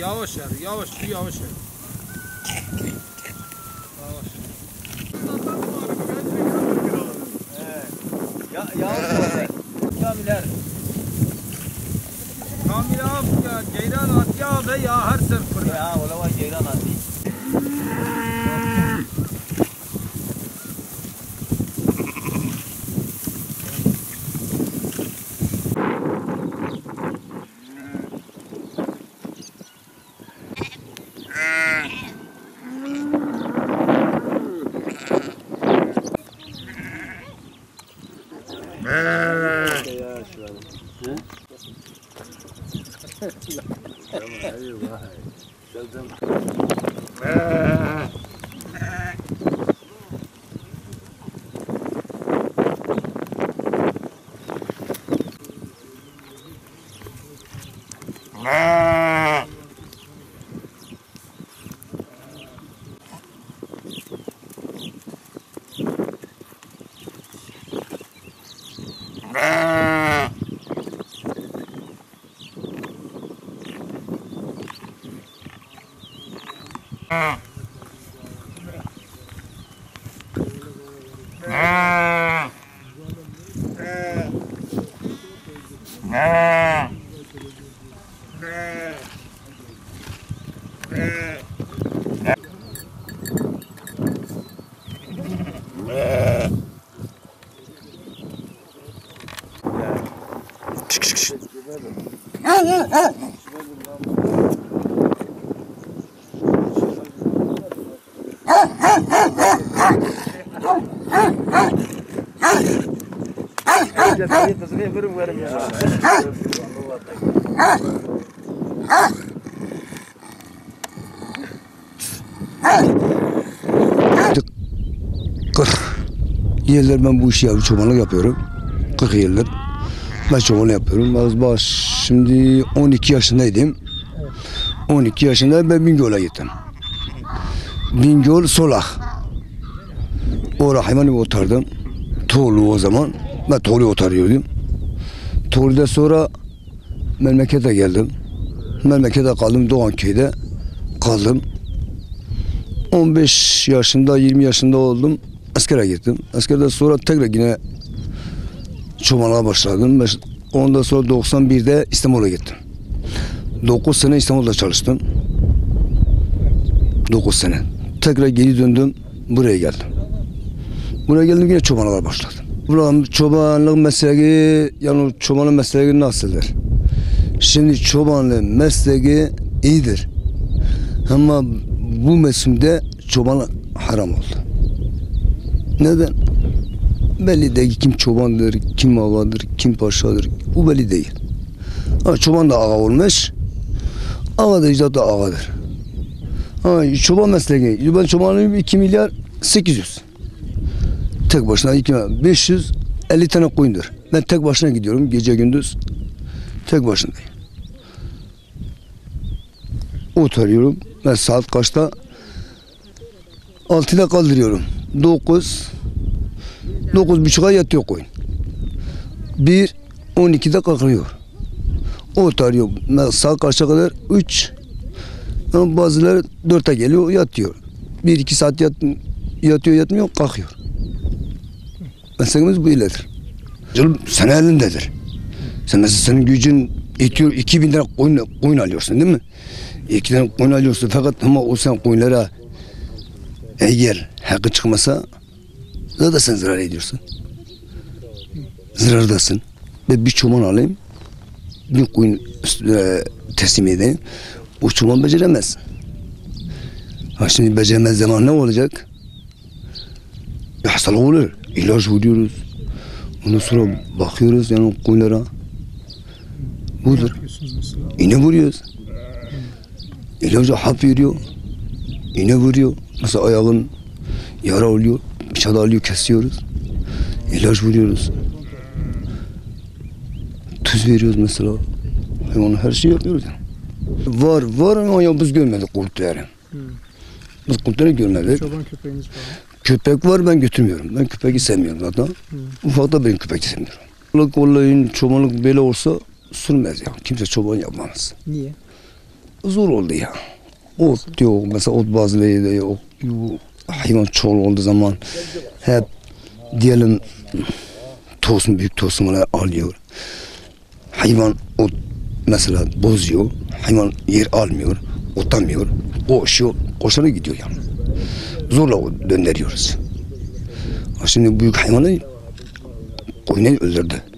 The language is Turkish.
Yavaş yer, yavaş yer. Yavaş. Yavaş. Kamiler. Kamil abi ya, ceyran at ya ve ya her sefer. Ya ola var ceyran atı. Yıllar ben bu işi yapıyorum, çobanlık yapıyorum. 40 yıldır ben çobanlık yapıyorum. Şimdi 12 yaşındaydım. 12 yaşında ben Bingöl'e gittim. Bingöl Solak. Orada hayvanı otardım. Tuğlu o zaman. Ben Tuğlu'yu otarıyordum. Tuğlu'da sonra memlekete geldim. Memlekete kaldım, Doğanköy'de kaldım. 15 yaşında, 20 yaşında oldum. Askere gittim. Askerden sonra tekrar yine çobanlığa başladım. Ondan sonra 91'de İstanbul'a gittim. 9 sene İstanbul'da çalıştım. 9 sene. Tekrar geri döndüm. Buraya geldim. Buraya geldim yine çobanlığa başladım. Buranın çobanlık mesleği, yani çobanlık mesleği nasıldır? Şimdi çobanlık mesleği iyidir. Ama bu mevsimde çobanlık haram oldu. Neden? Belli değil kim çobandır, kim ağadır, kim paşadır. Bu belli değil. Ha, çoban da ağa olmuş. Ağa da icdat da ağadır. Ha, çoban mesleği. Ben çobanlığım 2 milyar 800. Tek başına 550 tane koyundur. Ben tek başına gidiyorum gece gündüz. Tek başındayım. Oturuyorum. Ben saat kaçta? 6'da kaldırıyorum. 9.30'a yatıyor koyun. 12'de kalkıyor. Oturuyor. Saat kaçta kadar? 3. Bazıları 4'e geliyor, yatıyor. 1-2 saat yatıyor, yatmıyor, kalkıyor. Meselemiz bu iledir. Canım sen elindedir. Sen mesela senin gücün yetiyor, 2000 lira koyun alıyorsun değil mi? 2 tane koyun alıyorsun fakat ama o sen koyunlara eğer hakkı çıkmasa zaten sen zarar ediyorsun. Zarardasın. Ben bir çoban alayım, bir koyun teslim edeyim. O çoban beceremez. Ha şimdi beceremez zaman ne olacak? Hastalık olur. İlaç vuruyoruz. Ondan sonra bakıyoruz yani koyunlara. Budur. İğne vuruyoruz. İlacı hap veriyor. İğne vuruyor. Mesela ayağın yara oluyor. Bıçağı alıyor, kesiyoruz. İlaç vuruyoruz. Tuz veriyoruz mesela. Hayvanın her şeyi yapıyoruz yani. Var ama biz görmedik kurtları. Biz kurtları görmedik. Çoban köpeğiniz var. Köpek var, ben götürmüyorum. Ben köpeği sevmiyorum zaten. Ufakta ben köpeği sevmiyorum. Çobanlık böyle olsa sürmez ya. Kimse çoban yapmaz. Niye? zor oldu ya. Ot yok. Mesela ot bazıları da yok. Hayvan çoğul olduğu zaman hep diyelim tosun büyük tosunları alıyor. Hayvan ot mesela bozuyor. Hayvan yer almıyor. Otamıyor. Koşarak gidiyor yani. Zorla döndürüyoruz. Şimdi büyük hayvanı koyunu öldürdü.